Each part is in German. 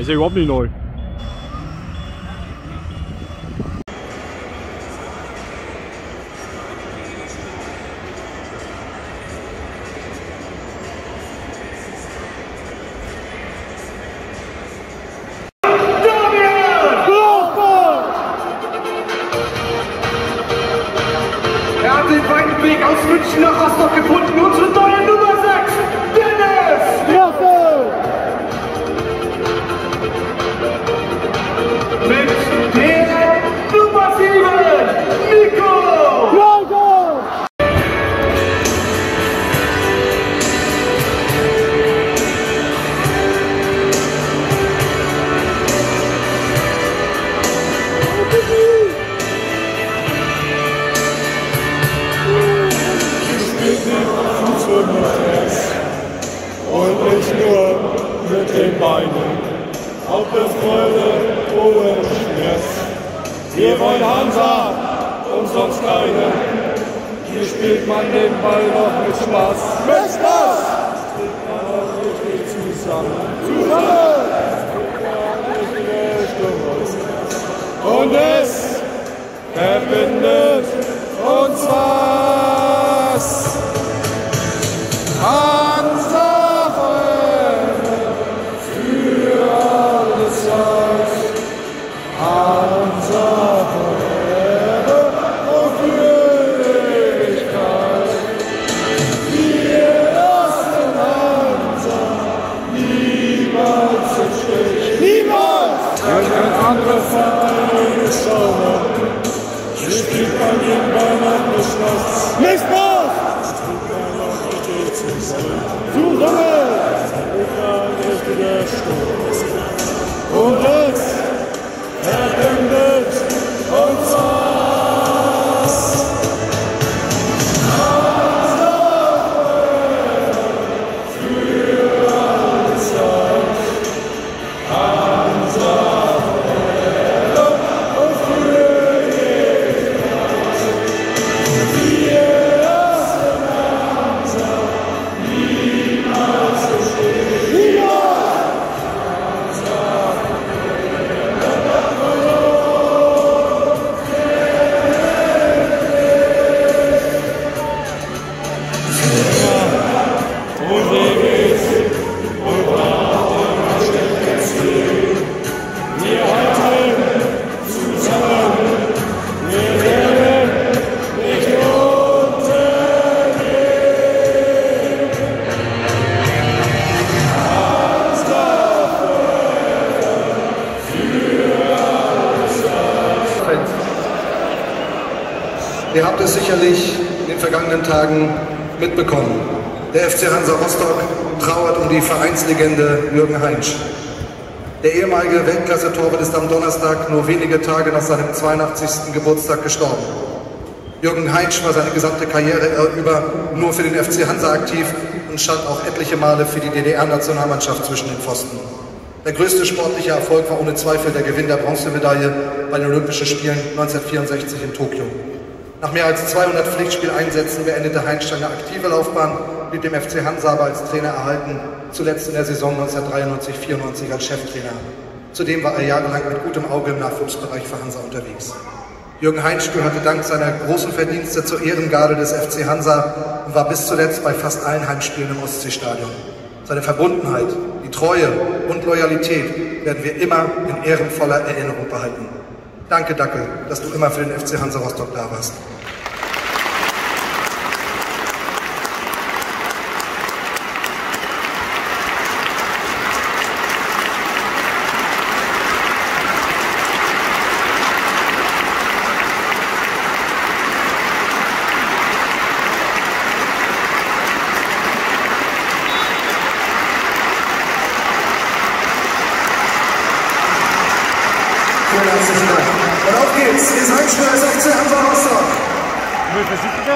ist ja überhaupt nicht neu. Er hat den weiten Weg aus München nach Rostock gefunden. Unsere neue Nummer 6, Dennis! Jawohl! Mit der Nummer 7, Nico! Jawohl! Und nicht nur mit den Beinen, ob es Freude oder Schmerz. Wir wollen Hansa und sonst keine. Hier spielt man den Ball noch mit Spaß. Mit Spaß! Steht man auch richtig zusammen. Zusammen! Und es verbindet uns was. Hansa für alles Zeit. Hansa und für Ewigkeit. Wir lassen Hansa niemals im Stich. Niemals! Wenn ein anderer Verein schauen, hier spielt man den Ball noch nicht Spaß. Nicht Spaß! Zusammen! Ein richtiger Stoß. Und es verbindet uns was. Hansa für alles Zeit. Hansa und für Ewigkeit. Wir lassen Hansa niemals im Stich. Niemals! Ihr habt es sicherlich in den vergangenen Tagen mitbekommen. Der FC Hansa Rostock trauert um die Vereinslegende Jürgen Heinsch. Der ehemalige Weltklasse-Torwart ist am Donnerstag, nur wenige Tage nach seinem 82. Geburtstag, gestorben. Jürgen Heinsch war seine gesamte Karriere über nur für den FC Hansa aktiv und stand auch etliche Male für die DDR-Nationalmannschaft zwischen den Pfosten. Der größte sportliche Erfolg war ohne Zweifel der Gewinn der Bronzemedaille bei den Olympischen Spielen 1964 in Tokio. Nach mehr als 200 Pflichtspieleinsätzen beendete Heinsch seine aktive Laufbahn, blieb dem FC Hansa aber als Trainer erhalten, zuletzt in der Saison 1993-94 als Cheftrainer. Zudem war er jahrelang mit gutem Auge im Nachwuchsbereich für Hansa unterwegs. Jürgen Heinsch gehörte dank seiner großen Verdienste zur Ehrengarde des FC Hansa und war bis zuletzt bei fast allen Heimspielen im Ostseestadion. Seine Verbundenheit, die Treue und Loyalität werden wir immer in ehrenvoller Erinnerung behalten. Danke, Dackel, dass du immer für den FC Hansa Rostock da warst. Vielen herzlichen Dank. Und auf geht's. Ihr seid schnell als FC Hansa Rostock. Versicherter?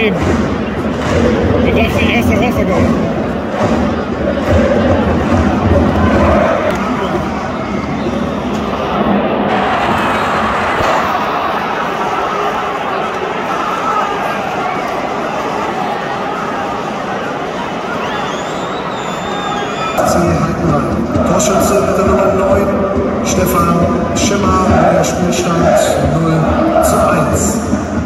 Eben. Du darfst nicht erst nach Wasser gehen. Torschütze mit der Nummer 9, Stefan Schimmer, der Spielstand 0:1.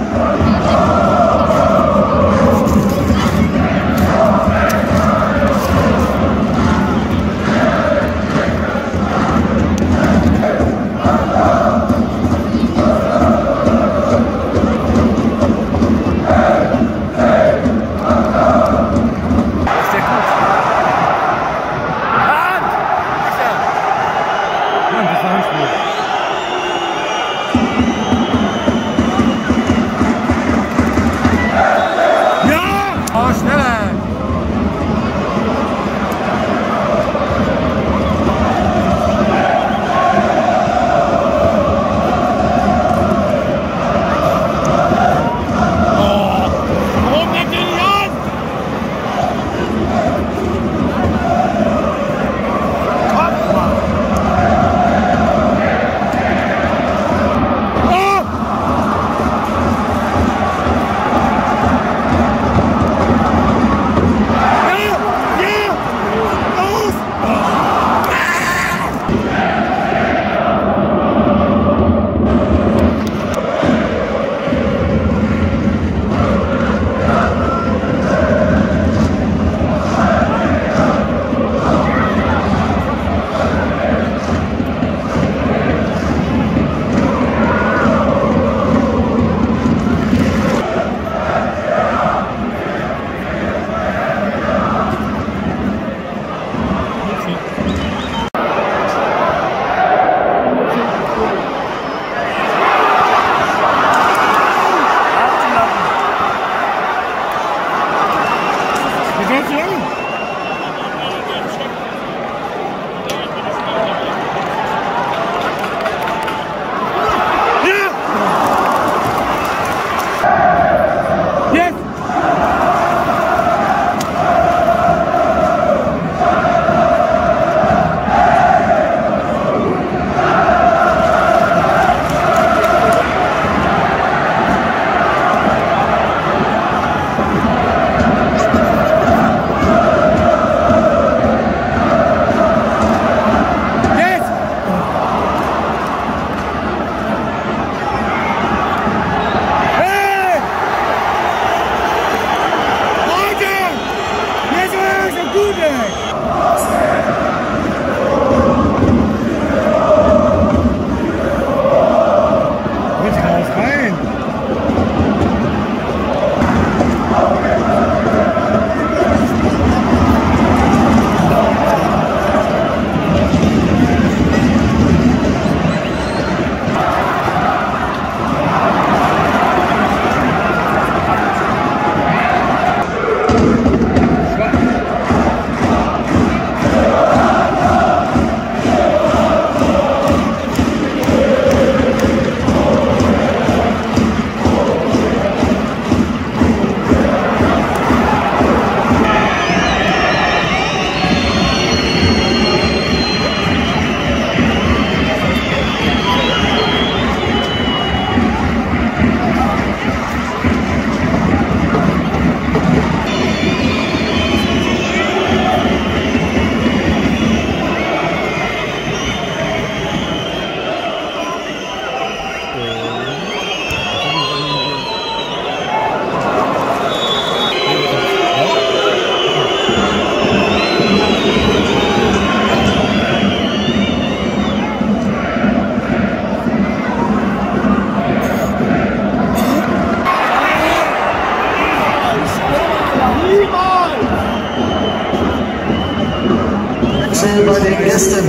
Wechsel bei den Gästen.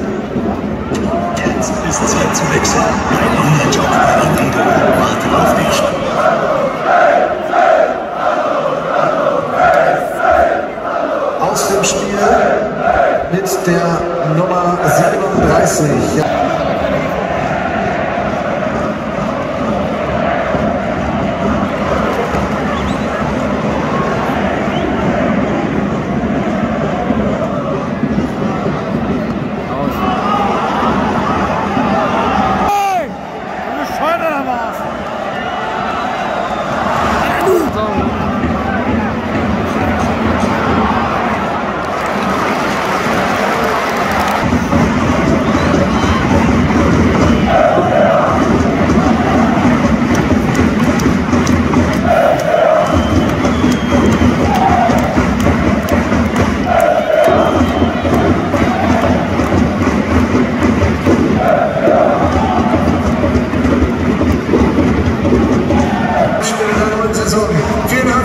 Jetzt ist Zeit zu wechseln. Ein neuer Job bei Inwido wartet auf dich. Aus dem Spiel mit der Nummer 37.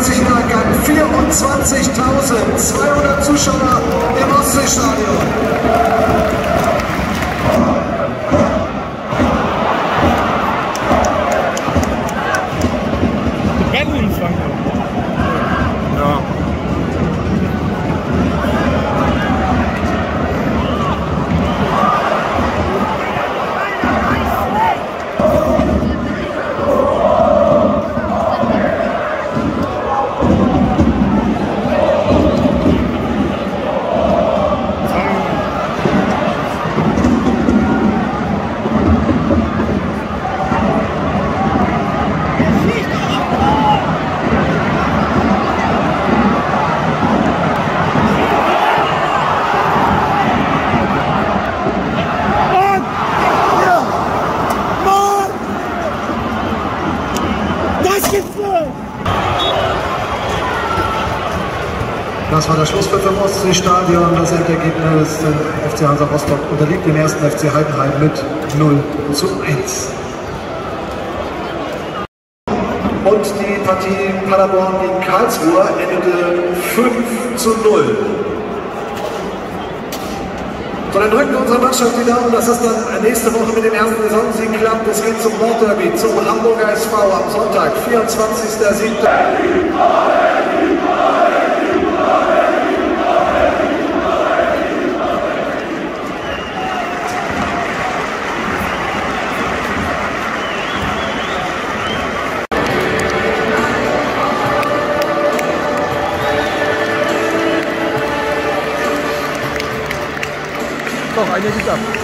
Jahrgang 24.200 Zuschauer im Ostseestadion. Das war der Schlusspfiff im Ostseestadion. Das Endergebnis FC Hansa Rostock unterliegt dem ersten FC Heidenheim mit 0:1. Und die Partie Paderborn gegen Karlsruhe endete 5:0. So, dann drücken wir unserer Mannschaft die Daumen, dass es dann nächste Woche mit dem ersten Saisonsieg klappt. Es geht zum Nordderby, zum Hamburger SV am Sonntag, 24.07. Doch, eine geht ab.